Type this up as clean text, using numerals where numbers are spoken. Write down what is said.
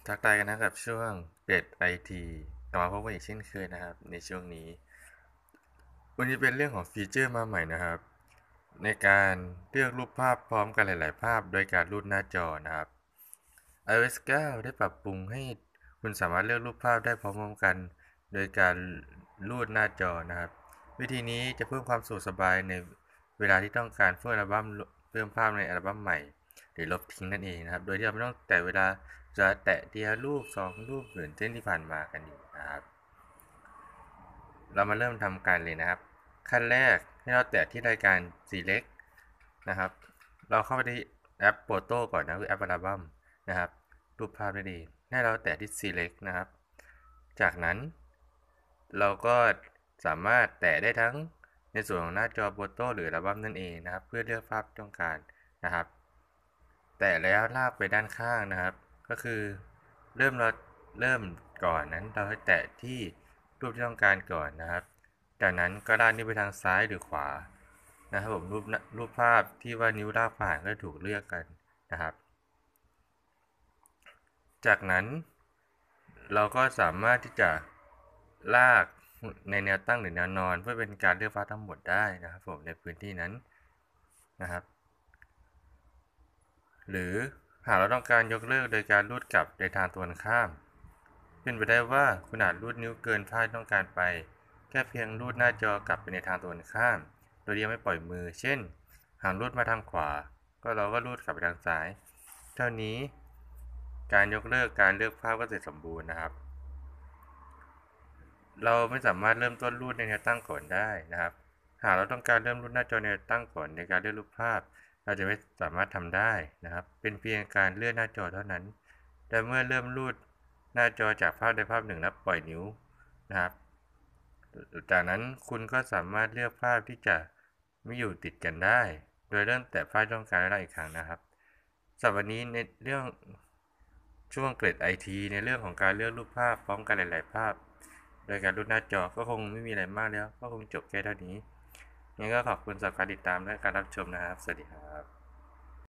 ทักทายกันนะครับช่วงเกร็ดไอทีกลับมาพบกันอีกเช่นเคยนะครับในช่วงนี้วันนี้เป็นเรื่องของฟีเจอร์มาใหม่นะครับในการเลือกรูปภาพพร้อมกันหลายๆภาพโดยการรูดหน้าจอนะครับ iOS 9 ได้ปรับปรุงให้คุณสามารถเลือกรูปภาพได้พร้อมๆกันโดยการรูดหน้าจอนะครับวิธีนี้จะเพิ่มความสะดวกสบายในเวลาที่ต้องการเพิ่มภาพในอัลบั้มใหม่หรือลบทิ้งนั่นเองนะครับโดยที่เราไม่ต้องแต่เวลาจะแตะทีละรูป2 รูปเหมือนเช่นที่ผ่านมากันอยู่นะครับเรามาเริ่มทำการเลยนะครับขั้นแรกให้เราแตะที่รายการ Select นะครับเราเข้าไปที่แอป Photo ก่อนนะคือแอปอัลบั้มนะครับรูปภาพได้ดีให้เราแตะที่ Select นะครับจากนั้นเราก็สามารถแตะได้ทั้งในส่วนของหน้าจอ Photo หรืออัลบั้มนั่นเองนะครับเพื่อเลือกภาพที่ต้องการนะครับแตะแล้วลากไปด้านข้างนะครับก็คือเริ่มเราเริ่มก่อนนั้นเราให้แตะที่รูปที่ต้องการก่อนนะครับจากนั้นก็ลากนิ้วไปทางซ้ายหรือขวานะครับผมรูปภาพที่ว่านิ้วลากผ่านก็ถูกเลือกกันนะครับจากนั้นเราก็สามารถที่จะลากในแนวตั้งหรือแนวนอนเพื่อเป็นการเลือกภาพทั้งหมดได้นะครับผมในพื้นที่นั้นนะครับหรือหากเราต้องการยกเลิกโดยการรูดกลับในทางตรงกันข้ามเป็นไปได้ว่าคุณอาจรูดนิ้วเกินภาพที่ต้องการไปแค่เพียงรูดหน้าจอกลับไปในทางตรงกันข้ามโดยยังไม่ปล่อยมือเช่นหากรูดมาทางขวาก็เราก็รูดกลับไปทางซ้ายเท่านี้การยกเลิกการเลือกภาพก็เสร็จสมบูรณ์นะครับเราไม่สามารถเริ่มต้นรูดในแนวตั้งก่อนได้นะครับหากเราต้องการเริ่มรูดหน้าจอในแนวตั้งก่อนในการเลือกรูปภาพเราจะไม่สามารถทำได้นะครับเป็นเพียงการเลื่อนหน้าจอเท่านั้นแต่เมื่อเริ่มรูดหน้าจอจากภาพใดภาพหนึ่งแล้วปล่อยนิ้วนะครับจากนั้นคุณก็สามารถเลือกภาพที่จะไม่อยู่ติดกันได้โดยเริ่มแตะภาพที่ต้องการได้อีกครั้งนะครับสำหรับวันนี้ในเรื่องช่วงเกร็ดไอทีในเรื่องของการเลือกรูปภาพพร้อมกันหลายๆภาพโดยการรูดหน้าจอก็คงไม่มีอะไรมากแล้วก็คงจบแค่เท่านี้งั้นก็ขอบคุณสำหรับการติดตามและการรับชมนะครับสวัสดีครับ